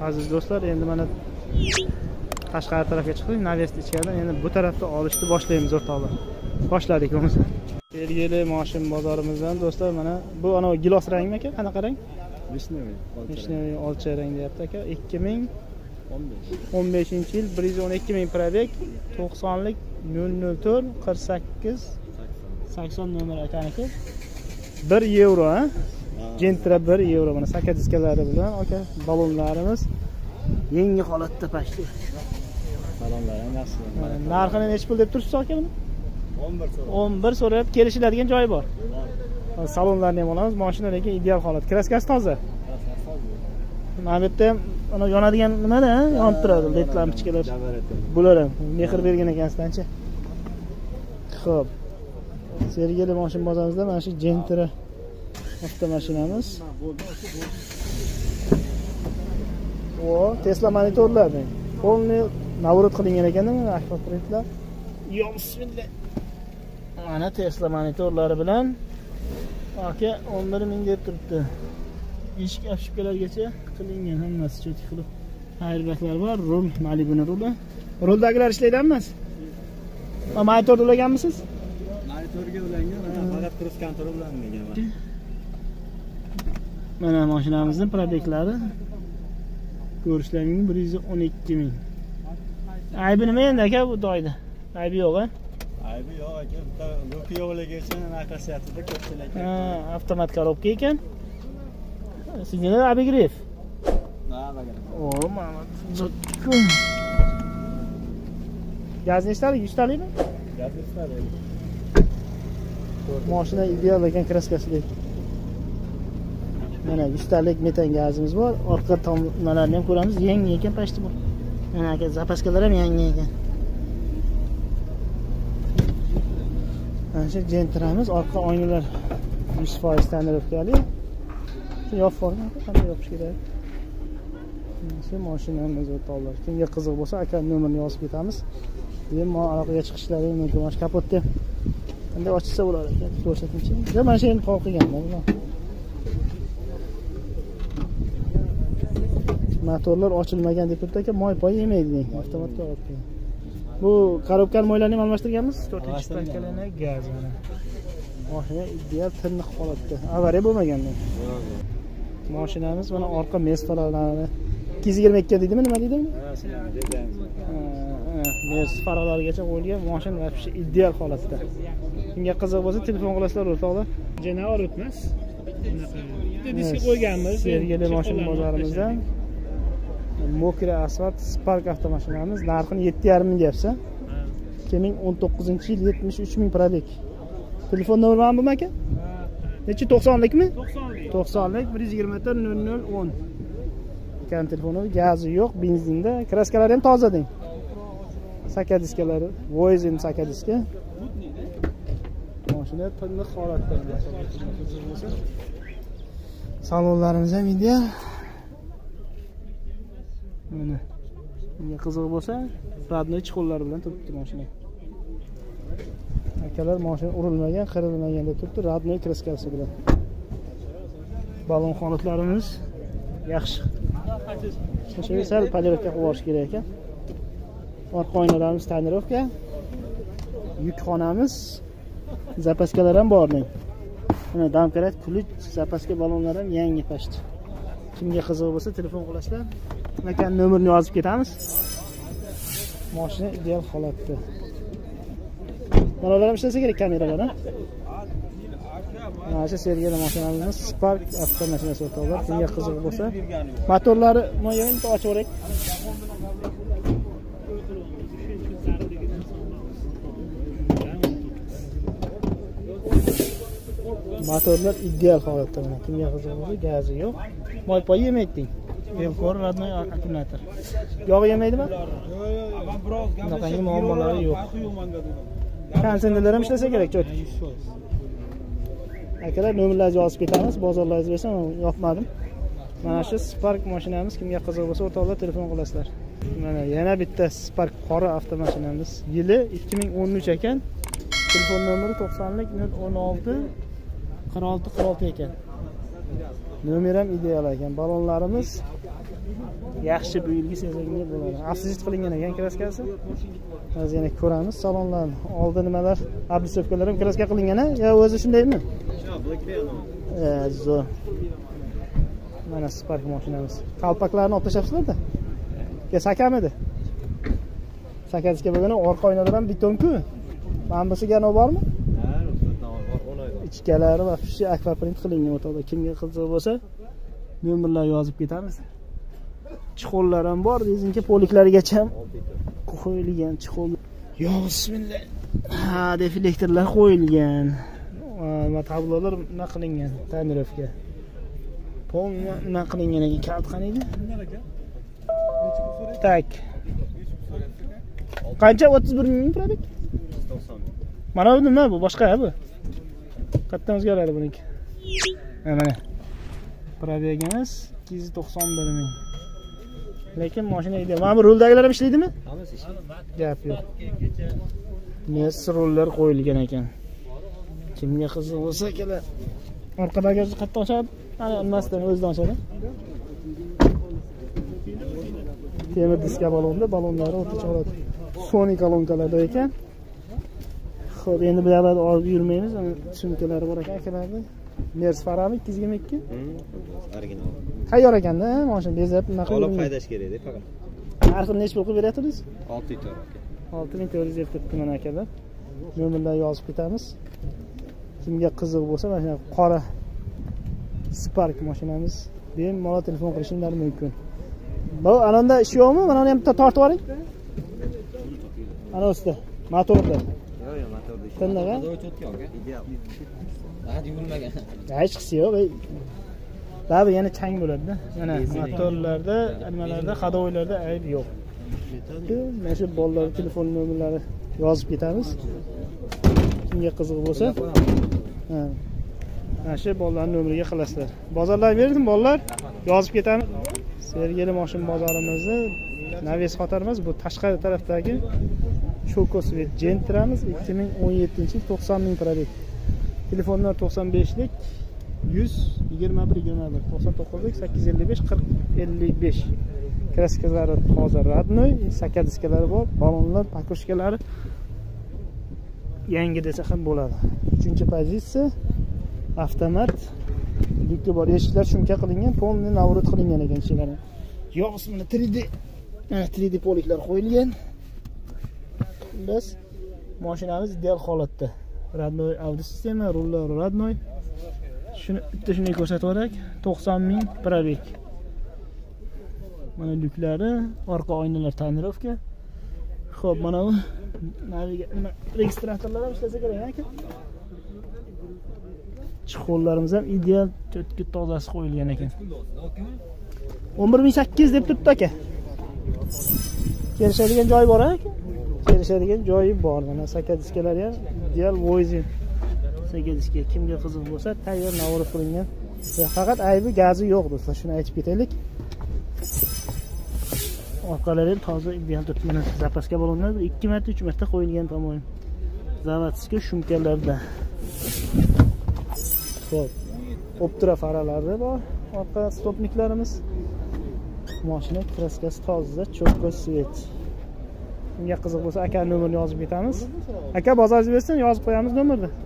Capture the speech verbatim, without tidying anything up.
Aziz do'stlar, endi mana Qashqar tarafga chiqdik. Navest ichkaridan endi bu tarafda olishni boshlaymiz o'rtoqlar. Boshladik bo'lmasa. Belgili moshin bozorimizdan do'stlar, mana bu ana gilos rangmi aka? Qanaqa rang? Vishneviy. Vishneviy olcha rang deyapti aka. ikki ming o'n beshinchi yil bir yuz o'n ikki ming probeg, to'qsonlik nol nol to'rt qirq sakkiz sakson nomer ekaniki. bir yevro ha? Gentra bir yevro. Mana sakat diskalari bilan aka balonlarimiz yangi holatda pashti. Balonlar ham yaxshi. Narxini necha pul deb turibsiz aka buni? o'n bir so'rab. o'n bir so'rab kelishiladigan joyi bor. Salonlarni ham olamiz, mashina lekin ideal holat. Kraskasi toza. Mana bu yerda ham ana yonadigan nimada, yonib turadi, led lampochkalar. Bular ham mehr bergan ekansiz-chi. Xo'p. Sergeli moshin bozorimizda mana shu Gentra avtomashinamiz. O, Tesla monitorlarning polni navrot qilingan ekan-da, mana akvaprintlar. Yo, bismillah. Mana Tesla monitorlari bilan aka o'n bir ming deb turibdi. Eshik ochibkalargacha qilingan, hammasi cho'tik qilib. Airbaglar bor, rul, Malibu'ning ruli. Ruldagilar ishlayapmi? Va monitorda ulaganmisiz? Monitorga ulangan, faqat cruise control ulanmagan. Mana mashinamizning probeklari ko'rishlaring bir yuz o'n ikki ming. Aybi nima endi aka bu doyda? Aybi yo'q-a? Aybi yo'q aka, bitta luki yo'qligi uchun xosiyatida ko'pchilik. Ha, avtomat korobka ekan. Signal abigrev. Ha, bagan. O, mana gaz nechtalik? yuz talikmi? Gaz yuz talik. Mashina ideal ekan kraskasida. Mana yuz talik metan gazimiz bor. Orqa tomlarini ham ko'ramiz, yangi ekan pashti bu. Mana aka zapaskalar ham yangi ekan. Mana shu Gentramiz, orqa oynalar yuz foiz tonirovkali. Shu yo'q forma, qanday yopish kerak? Shu mashinamiz o'rtoqlar. Kimga qiziq bo'lsa, aka nomerini yozib ketamiz. Keyin men aloqaga chiqishlari mumkin. Mana kapotda qanday ochsa bo'lar ekan, ko'rsatmoqchi. Ya mana shu endi qol qilganman. Motorlar ochilmagan deb turibdi aka, moy poy yemaydi, avtomatga olib kelgan. Bu korobkani moylarni ham almashtirganmiz? to'rtinchi stakkalini gaz mana. Mashina ideal tiniq holatda. Avariya bo'lmaganda. Mashinamiz mana orqa mesfalarlari ikki yuz yigirma ikki deydimi, nima deydimi? Ha, sizlar dedingiz. Ha, mes farqlarigacha qo'yilgan, mashina vaqti ideal holatda. Kimga qiziq bo'lsa, telefon qilasizlar o'rtoqlar. Jenavor o'tmas. Bitta disk qo'yganmiz. Sergeli mashina bozorimizdan. Mokra asfalt Spark avtomashinamiz narxini yetti yarim ming deyapsiz. ikki ming o'n to'qqizinchi yil yetmish uch ming probeg. Telefon nomeri bormi aka? Nechi to'qsonlikmi? to'qsonlik. to'qsonlik bir yuz yigirma to'rt nol nol o'n. Ekan telefoni, gazi yo'q, benzinda, kraskalari ham toza deng. Saka diskalari, Voisin saka diska. Mashina tiniq holatda. Salonlarimiz ham ideal. Mana bunga qiziq bo'lsa, radnoy chiqonlar bilan turibdi mashina. Akalar mashina urilmagan, qirilmagan deb turibdi, radnoy kraskasi bilan. Balon holatlarimiz yaxshi. Shuncha sal polirovka qilib olish kerak ekan. Orqa oynalarimiz tonirovka. Yukxonamiz, zapaskalar ham borning. Mana damkarat, kulich, zapaska balonlar ham yangi pashti. Kimga qiziq bo'lsa, telefon qilasizlar. Aka nomerini yozib ketamiz. Mashina ideal holatda. Mana ular ham ishlasa kerak kameralar, ha? Mana shu Sergeli mashinamiz Spark avtomashinasi o'rtoqlar. Kimga qiziq bo'lsa, motorlari mo'yin ochib o'raylik. Motorlar ideal holatda. Mana kimga qiziq bo'lsa, gazi yo'q. Moy poy yemaydi. Bemkor radnoy akkumulyator. Yog' yemaydimi? Yo'q, yo'q, men biroz gamlashib. Muammolari yo'q. Konsenderlar ham ishlasa kerak, cho'tik. Akalar nomerlarni yozib ketamiz, bozorlaringiz bo'lsa, yopmadim. Mana shu Spark mashinamiz, kimga qiziq bo'lsa, o'rtoqlar telefon qilasizlar. Mana yana bitta Spark qora avtomashinamiz. Yili ikki ming o'n uch ekan. Telefon nomeri to'qsonlik nol o'n olti qirq olti qirq olti ekan. Nomer ham ideal ekan. Balonlarimiz yaxshi bu yilgi sezonga bo'ladi. Afsizit qilingan ekan kraskasi. Hozir yana ko'ramiz salonlarni. Oldi nimalar, oblisovkalar ham kraska qilingan-a? Yo o'zi shundaymi? Yo'q, Blackberry. Eh, zo'r. Mana Spark mashinamiz. Qalpaklarni olib tashlabsizlar-da? Ke sakamidi? Sakazga bo'lgani orqa oynalar ham beton-ku. Mana bunisiga nima bormi? Ha, ruxsatnoma bor, o'n oy bor. Ichkalari va fishi akvaprint qilingan o'rtada. Kimga qiziq bo'lsa, nomerlar yozib ketamiz. Chixollar ham bor, rezinka poliklarigacha ham qo'yilgan chixol. Yo, bismillah. Ha, deflektorlar qo'yilgan. Va tablolar nima qilingan? Tonirovka. Pol nima qilingan ekan? Kalt qaniydi? Tak. Qancha? o'ttiz bir ming probek? to'qson ming. Mana bu nima bu? Boshqa bu. Qayerdan o'zgaradi buniki? Mana. Probegimiz ikki yuz to'qson bir ming. Lekin mashina edi. Mana bu ruldagilar ham ishlaydimi? Hammasi ishlaydi. Gap yo'q. Nes rullar qo'yilgan ekan. Kimga qiziq bo'lsa kelar. Orqa bagajni qayerdan ochadi? Ana emasdan o'zidan ochadi. Temir diska balonda, balonlari o'rtacha oladi. Sony kolonkalarda ekan. Xo'p, endi bu yerda olib yurmaymiz. Sumkalari bor ekan akalarning. Mers Farami ikki yuz yigirma ikki. Original. Tayyor ekanda, mashina bezab nima qilib. Olib haydash kerak edi faqat. Narxini necha pul qilib beryapsiz? olti ming to'rt aka. olti ming to'rt yuz deb turibdi mana akalar. Nomerlarni yozib ketamiz. Kimga qiziq bo'lsa, mana shu qora Spark mashinamiz bemalol telefon qilishingiz mumkin. Bu ananda ish yo'qmi? Mana uni ham tortib oling. Ana ustida, motorda. Yo'q, yo'q, motorda ish. Qanaqa? O'tayotgan aka. Ideal. Hadi yugurmagan. Hech qisi yo'q. Ba'zi yana chang bo'ladi-da. Mana motorlarda, nimalarda, xadoylarda ayb yo'q. Mana shu bolalar telefon nomerlari yozib ketamiz. Kimga qiziq bo'lsa, ha. Mana shu bolalarning nomeriga qilasizlar. Bozorlarni berdim bolalar, yozib ketamiz. Sergeli mashina bozorimizni Naves Xotar emas, bu tashqari tarafdagi Chokosvet Gentramiz ikki ming o'n yettinchi yil to'qson ming probek. Telefonlar to'qson beshlik yuz yigirma bir yigirma bir to'qson to'qqizlik sakkiz yuz ellik besh qirq ellik besh. Kraskalari hozir radnoy, sakadiskalari bor, balonlar, pakushkalari yangi desa ham bo'ladi. uchinchi pozitsiya avtomat. Lyuki bor, eshiklar shumka qilingan, polni navrut qilingan ekan ishlari. Yo'q, mana три D, три D poliklar qo'yilgan. Biz mashinamiz ideal holatda. Radnoy audio sistema, rullar radnoy. Shuni bitta shunday ko'rsatib o'rak, to'qson ming probek. Mana lyuklari, orqa oynalar tonirovka. Xo'p, mana bu naviga nima registratorlar ham ishlasa kerak ekan. Chixollarimiz ham ideal to'rtga tozasi qo'yilgan ekan. o'n bir ming sakkiz yuz deb turibdi aka. Kelishadigan joy bor aka. Kelishadigan joyi bor. Mana sakadiskalar ham ideal voizin. Sakadiska kimga qiziq bo'lsa, tayyor navra qilingan. Faqat aybi gazi yo'q do'stlar, shuni aytib ketaylik. Orqalari ham toza ideal turibdi. Zapaska balonlar ikki marta, uch marta qo'yilgan, по-моему. Zavatskiy shumkalarda. Xo'p. Optra faralari bor. Orqa stopniklarimiz. Mashina kraskasi toza, cho'kka svet. Kimga qiziq bo'lsa, aka nomerini yozib ketamiz. Aka bozoringiz bersin, yozib qo'yamiz nomerni.